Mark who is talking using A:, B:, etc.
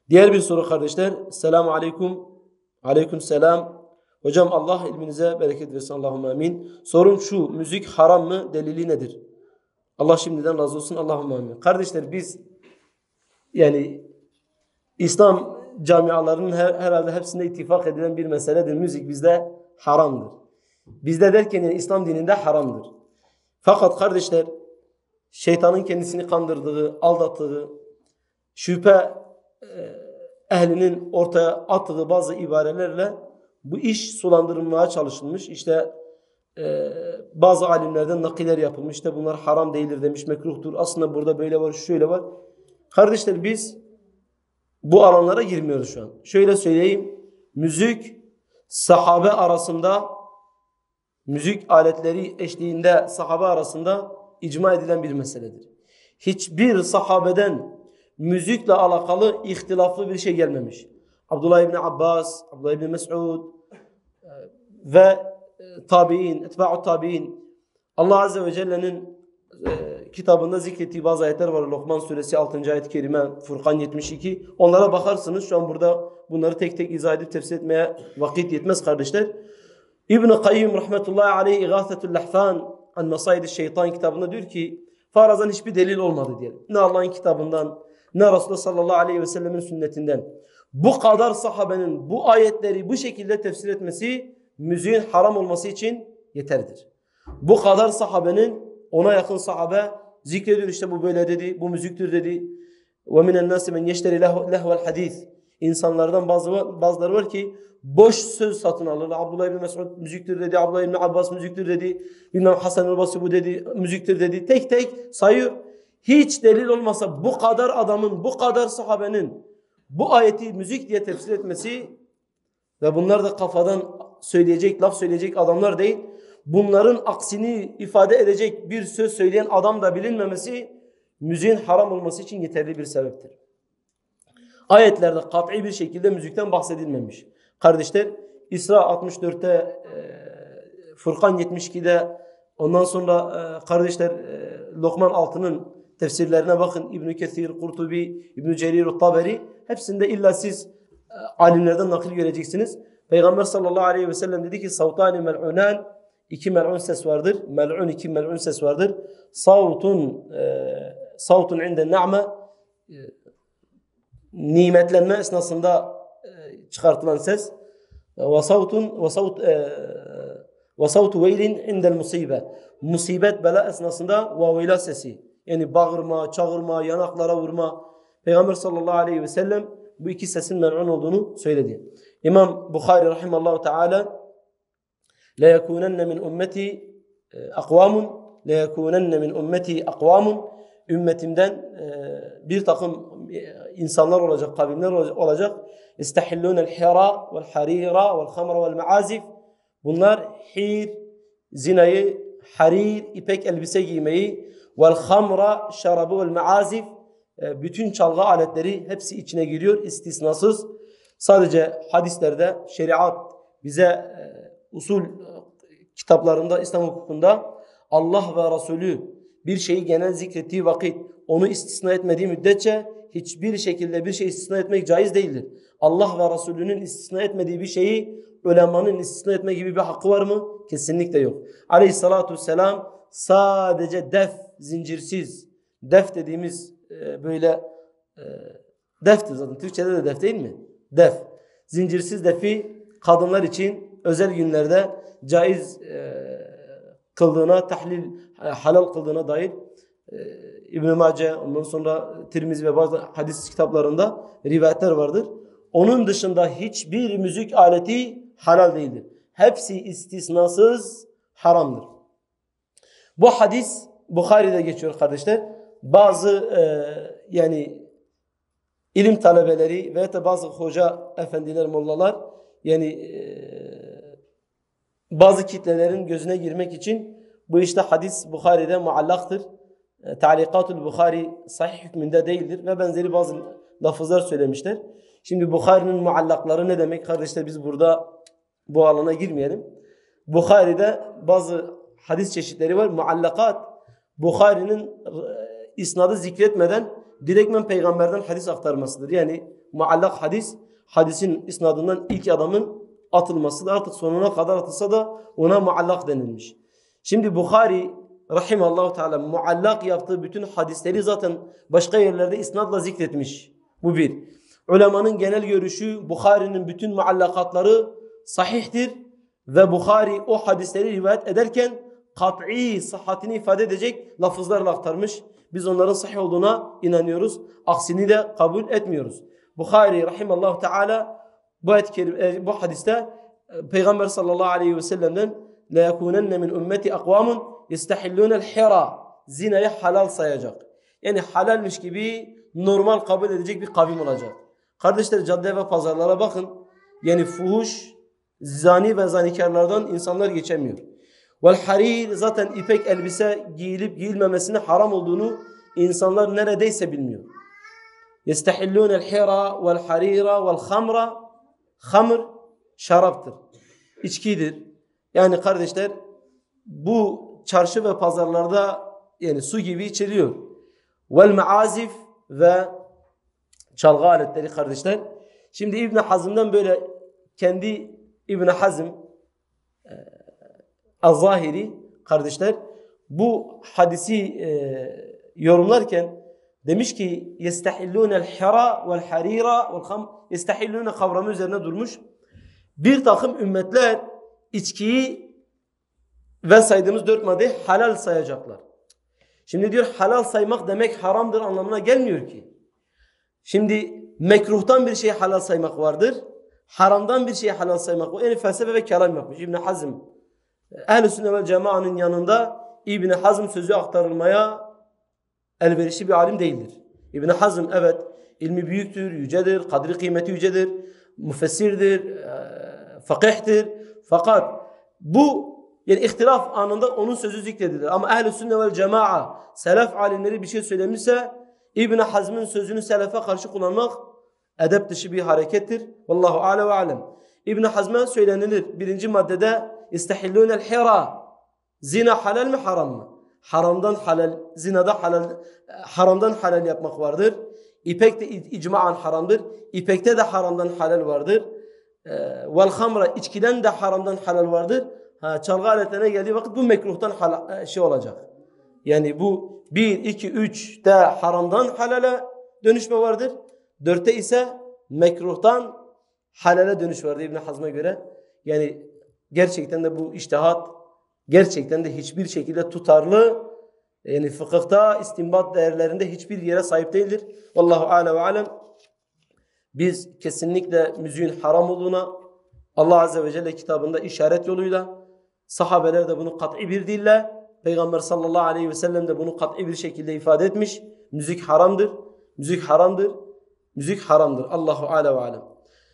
A: Diğer bir soru kardeşler. Selamun aleyküm. Aleyküm selam. Hocam Allah ilminize bereket versin. Allahümme amin. Sorum şu. Müzik haram mı? Delili nedir? Allah şimdiden razı olsun. Allahümme amin. Kardeşler biz yani İslam camialarının herhalde hepsinde ittifak edilen bir meseledir. Müzik bizde haramdır. Bizde derken yani İslam dininde haramdır. Fakat kardeşler şeytanın kendisini kandırdığı, aldattığı, şüphe ehlinin ortaya attığı bazı ibarelerle bu iş sulandırılmaya çalışılmış. İşte bazı alimlerden nakiller yapılmış. İşte bunlar haram değildir demiş, mekruhtur. Aslında burada böyle var, şöyle var. Kardeşler biz bu alanlara girmiyoruz şu an. Şöyle söyleyeyim. Müzik sahabe arasında, müzik aletleri eşliğinde sahabe arasında icma edilen bir meseledir. Hiçbir sahabeden müzikle alakalı ihtilaflı bir şey gelmemiş. Abdullah İbni Abbas, Abdullah İbni Mes'ud ve tabi'in, etba'u tabi'in, Allah Azze ve Celle'nin kitabında zikrettiği bazı ayetler var. Lokman suresi 6. ayet-i kerime, Furkan 72. Onlara bakarsınız. Şu an burada bunları tek tek izah edip tefsir etmeye vakit yetmez kardeşler. İbn-i Kayyum rahmetullahi aleyh İgâthetül Lahfan An-Nasâid-i Şeytan kitabında diyor ki farazan hiçbir delil olmadı diyelim. Ne Allah'ın kitabından ne Resulullah sallallahu aleyhi ve sellemin sünnetinden. Bu kadar sahabenin bu ayetleri bu şekilde tefsir etmesi müziğin haram olması için yeterlidir. Bu kadar sahabenin, ona yakın sahabe zikrediyor, işte bu böyle dedi, bu müziktir dedi. وَمِنَ النَّاسِ مَنْ يَشْتَرِ لَهْوَ الْحَدِيثِ İnsanlardan bazıları var ki boş söz satın alırlar. Abdullah İbni Mes'ud müziktir dedi, Abdullah İbni Abbas müziktir dedi, bilmem Hasan-ül Basri bu dedi, müziktir dedi. Tek tek sayıyor. Hiç delil olmasa bu kadar adamın, bu kadar sahabenin bu ayeti müzik diye tefsir etmesi ve bunlar da kafadan söyleyecek, laf söyleyecek adamlar değil. Bunların aksini ifade edecek bir söz söyleyen adam da bilinmemesi müziğin haram olması için yeterli bir sebeptir. Ayetlerde kat'i bir şekilde müzikten bahsedilmemiş. Kardeşler İsra 64'te, Furkan 72'de, ondan sonra kardeşler Lokman 6'nın tefsirlerine bakın. İbn-i Kethir, Kurtubi, İbn-i Cerir, Taberi hepsinde illa siz alimlerden nakil göreceksiniz. Peygamber sallallahu aleyhi ve sellem dedi ki savtani mel'unan, iki mel'un ses vardır. Mel'un, iki mel'un ses vardır. Savtun inde na'me, nimetlenme esnasında çıkartılan ses. Ve savtu veylin indel musibe. Musibet bela esnasında vaveyla sesi. Yani bağırma, çağırma, yanaklara vurma. Peygamber sallallahu aleyhi ve sellem bu iki sesin mel'un olduğunu söyledi. İmam Bukhari rahimallahu teala لَيَكُونَنَّ مِنْ اُمَّتِي اَقْوَامٌ لَيَكُونَنَّ مِنْ اُمَّتِي اَقْوَامٌ Ümmetimden bir takım insanlar olacak, kavimler olacak. اِسْتَحِلُّونَ الْحِرَى وَالْحَرِيرَ وَالْخَمْرَ وَالْمَعَازِفِ Bunlar hir, zinayı, harir, ipek elbise giymeyi, وَالْخَمْرَ şarabı وَالْمَعَازِفِ bütün çalgı aletleri hepsi içine giriyor istisnasız. Sadece hadislerde şeriat bize usul kitaplarında, İslam hukukunda Allah ve Resulü bir şeyi genel zikrettiği vakit onu istisna etmediği müddetçe hiçbir şekilde bir şey istisna etmek caiz değildir. Allah ve Resulünün istisna etmediği bir şeyi ulemanın istisna etme gibi bir hakkı var mı? Kesinlikle yok. Aleyhissalatu vesselam sadece def, zincirsiz, def dediğimiz böyle deftir zaten. Türkçe'de de def değil mi? Def. Zincirsiz defi kadınlar için özel günlerde caiz kıldığına, halal kıldığına dair İbn-i Mace, ondan sonra Tirmizi ve bazı hadis kitaplarında rivayetler vardır. Onun dışında hiçbir müzik aleti halal değildir. Hepsi istisnasız haramdır. Bu hadis Bukhari'de geçiyor kardeşler. Bazı yani ilim talebeleri veya da bazı hoca efendiler, mollalar yani bazı kitlelerin gözüne girmek için bu işte hadis Bukhari'de muallaktır. Ta'likatul Bukhari sahih hükmünde değildir ve benzeri bazı lafızlar söylemişler. Şimdi Bukhari'nin muallakları ne demek kardeşler, biz burada bu alana girmeyelim. Bukhari'de bazı hadis çeşitleri var. Muallakat Bukhari'nin isnadı zikretmeden direktmen peygamberden hadis aktarmasıdır. Yani muallak hadis, hadisin isnadından ilk adamın atılması da artık sonuna kadar atılsa da ona muallak denilmiş. Şimdi Bukhari rahimallahu teala muallak yaptığı bütün hadisleri zaten başka yerlerde isnadla zikretmiş. Bu bir. Ulemanın genel görüşü Bukhari'nin bütün muallakatları sahihtir ve Bukhari o hadisleri rivayet ederken kat'i sıhhatini ifade edecek lafızlarla aktarmış. Biz onların sahih olduğuna inanıyoruz. Aksini de kabul etmiyoruz. Bukhari rahimallahu teala bu hadiste Peygamber sallallahu aleyhi ve sellem'den la yekunenne min ümmeti akvamun yestahillûnel hira, zinayı halal sayacak. Yani halalmiş gibi normal kabul edecek bir kavim olacak. Kardeşler, cadde ve pazarlara bakın. Yani fuhuş, zani ve zanikarlardan insanlar geçemiyor. Vel harir, zaten ipek elbise giyilip giyilmemesinin haram olduğunu insanlar neredeyse bilmiyor. Yestahillûnel hira vel harira vel hamra. Hamr şaraptır, içkidir. Yani kardeşler, bu çarşı ve pazarlarda yani su gibi içiliyor. Vel meazif ve çalgı aletleri kardeşler. Şimdi İbn Hazm'dan böyle kendi İbn Hazm Az-Zahiri kardeşler bu hadisi yorumlarken demiş ki yestahillûnel hira vel harira vel kham, yestahillûne kavramı üzerine durmuş. Bir takım ümmetler içkiyi ve saydığımız 4 maddeyi halal sayacaklar. Şimdi diyor halal saymak demek haramdır anlamına gelmiyor ki. Şimdi mekruhtan bir şeyi halal saymak vardır. Haramdan bir şeyi halal saymak var. Yani felsefe ve kelam yapmış İbn Hazm. Ehl-i Sünnet vel Cemaat'ın yanında İbn Hazm sözü aktarılmaya elverişli bir alim değildir. İbn Hazm evet ilmi büyüktür, yücedir, kadri kıymeti yücedir, müfessirdir, fakihtir. Fakat bu yani ihtilaf anında onun sözü zikredilir. Ama Ehl-i Sünnet vel Cemaat, selef alimleri bir şey söylemişse İbn Hazm'ın sözünü selefe karşı kullanmak edep dışı bir harekettir. Vallahu a'le ve alem. İbn Hazm'a söylenilir. Birinci maddede istahillûnel hira. Zina halal mi haram mı? Haramdan halal, zinada halal, haramdan halal yapmak vardır. İpek de icmaen haramdır. İpekte de haramdan halal vardır. Vel hamra, içkiden de haramdan halal vardır. Çalgı aletlerine geldiği vakit bu mekruhtan olacak. Yani bu 1, 2, 3'te haramdan halale dönüşme vardır. 4'te ise mekruhtan halale dönüş vardır İbn Hazm'a göre. Yani gerçekten de bu içtihat gerçekten de hiçbir şekilde tutarlı, yani fıkıhta istinbat değerlerinde hiçbir yere sahip değildir. Vallahu a'le ve alem. Biz kesinlikle müziğin haram olduğuna Allah Azze ve Celle kitabında işaret yoluyla, sahabeler de bunu kat'i bir dille, Peygamber sallallahu aleyhi ve sellem de bunu kat'i bir şekilde ifade etmiş. Müzik haramdır. Müzik haramdır. Müzik haramdır. Allahu a'le ve alem.